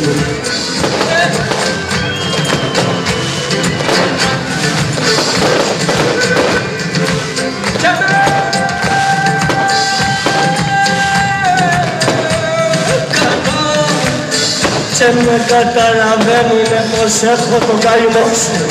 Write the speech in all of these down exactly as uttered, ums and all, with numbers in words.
Και με καταλαβαίνουνε πως έχω το καημό σου.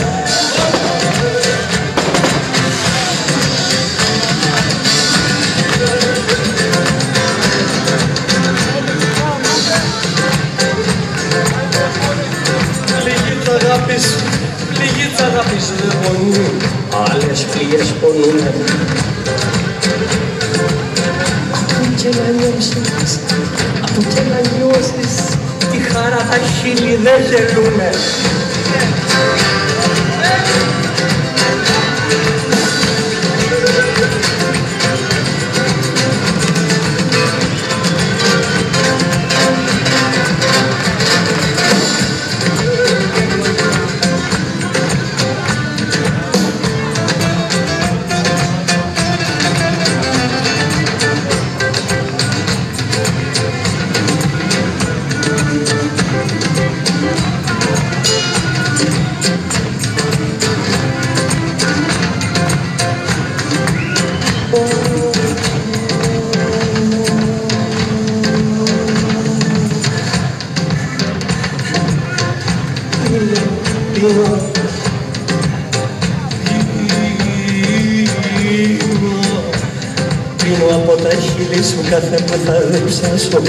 Πληγή της αγάπης, πληγή της αγάπης δεν πονούν, άλλες πληγές πονούνε. Από και να νιώσεις, από και να νιώσεις, τη χαρά τα χείλη δεν γελούνε. Πίνω, πίνω από τα χείλη σου κάθε που θα διψάσω.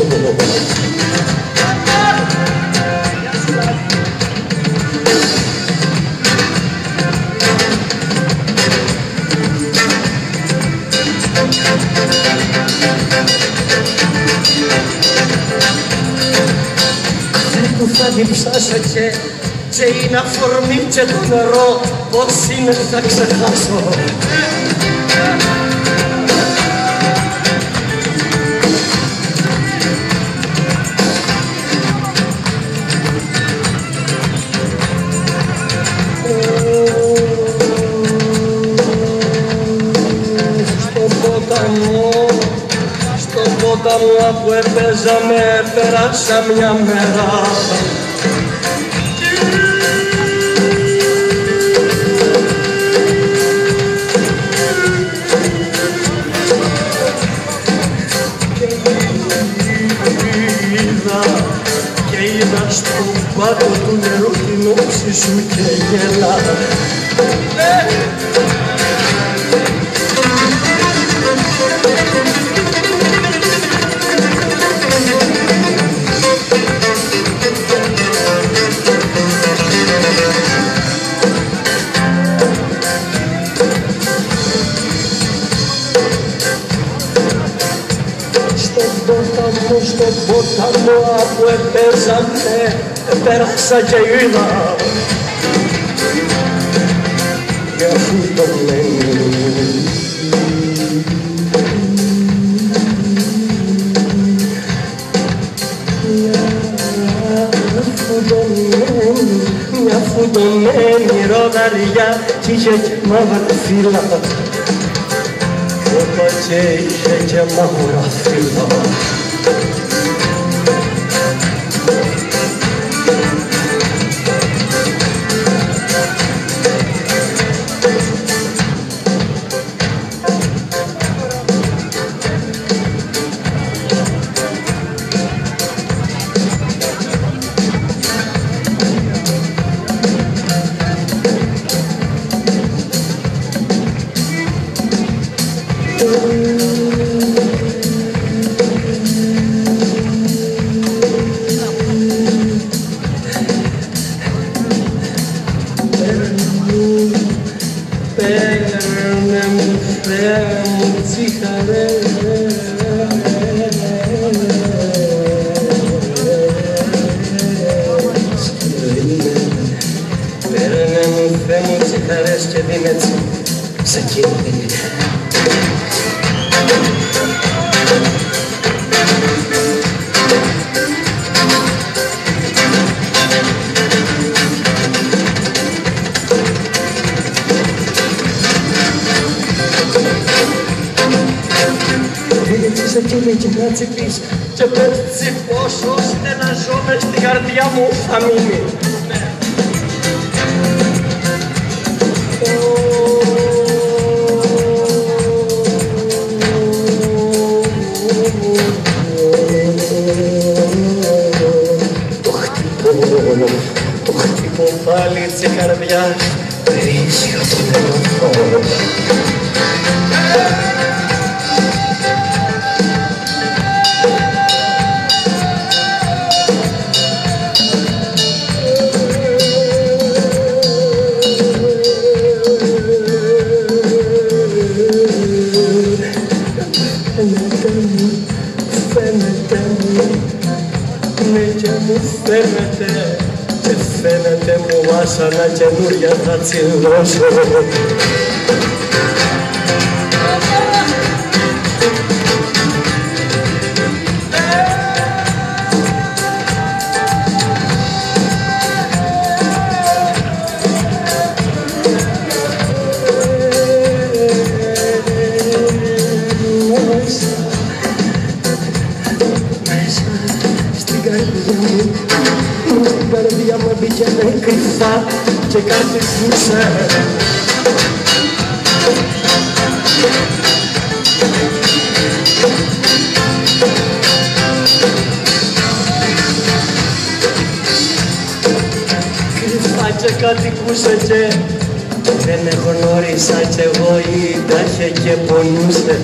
Κάθε που θα διψάσω και και είναι αφορμή και το νερό, πώς είναι θα ξεχάσω. Στον ποταμό, στον ποταμό που έπαιζαμε, πέρασα μια μέρα. Και είδα στον πάτο του νερού την όψη σου και γέλα. Στον ποταμό που έπαιζαμε, πέρασα και είδα μια φουντωμένη, μια φουντωμένη ροδαριά κι είχε και μαύρα φύλλα, όπα και είχε και μαύρα φύλλα. Παίρνε μου, Θεέ μου, τσιχαρές. Παίρνε μου, Θεέ μου, τσιχαρές και δίνε τσι, σε κίνδυνη. Σε κύλη και να τσιπείς και πέφτεις έτσι πόσο στεναζώ μες στην καρδιά μου θα μείνει. Το χτυπώ, το χτυπώ πάλι της καρδιάς, περίσσια το νερό. Φαίνεται μου, ναι και μου φαίνεται και φαίνεται μου βάσανα καινούρια θα τσιλώσω. Στην καρδιά μου μπήκαινε κρυφά και κάτι ζούσε. Κρυφά και κάτι κούσε και δεν γνώρισα κι εγώ ή τα είχε και πονούσε.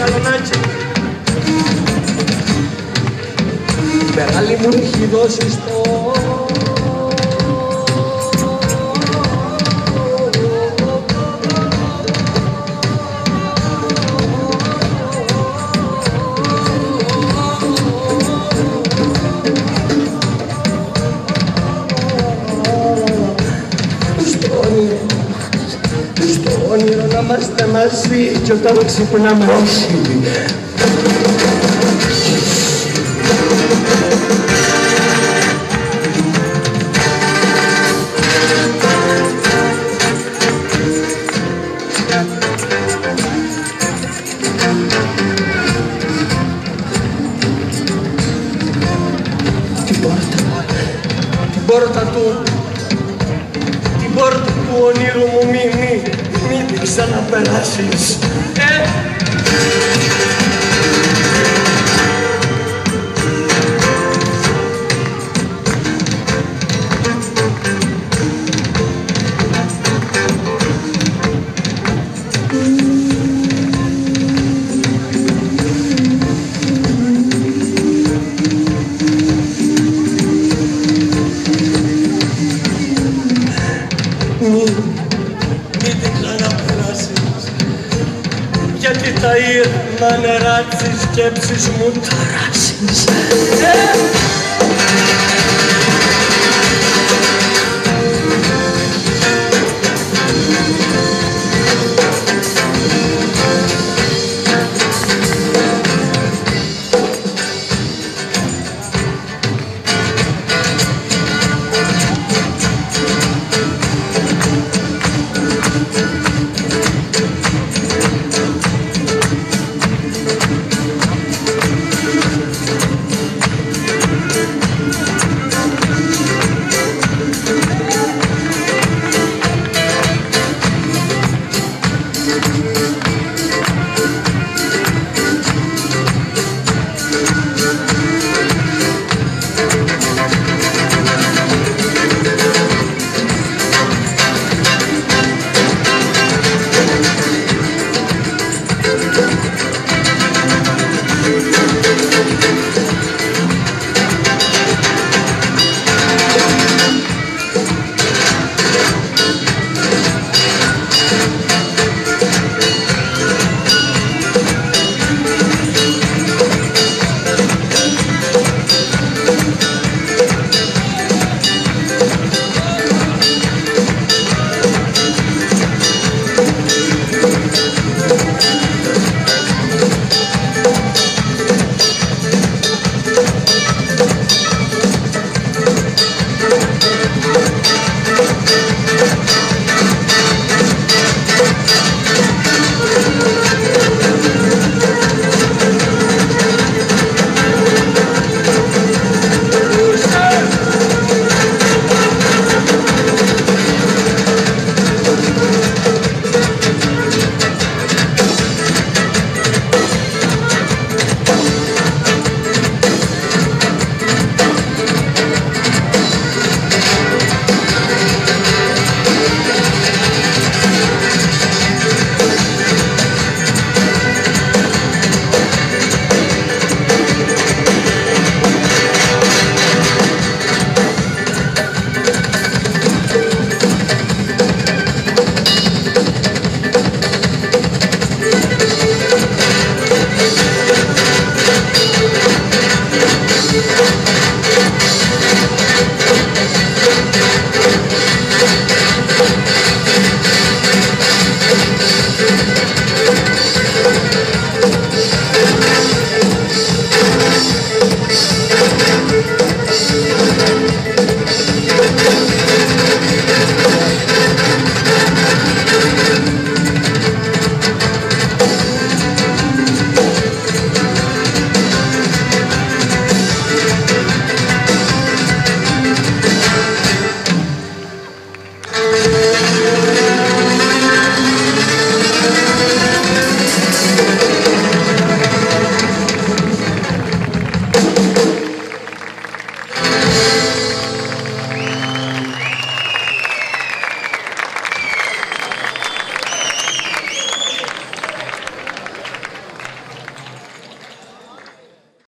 μπαλονάκι. Η μεγάλη μου έχει δώσει στο στο όνειρο να είμαστε μαζί κι όταν ξυπνάμε όχι. Την πόρτα, την πόρτα του, την πόρτα του ονείρου μου μη, μη, μη την ξαναπεράσεις. Ε! Μην την ξαναπεράσεις, γιατί τα ήρθα νερά της σκέψης μου ταράσεις. Ε!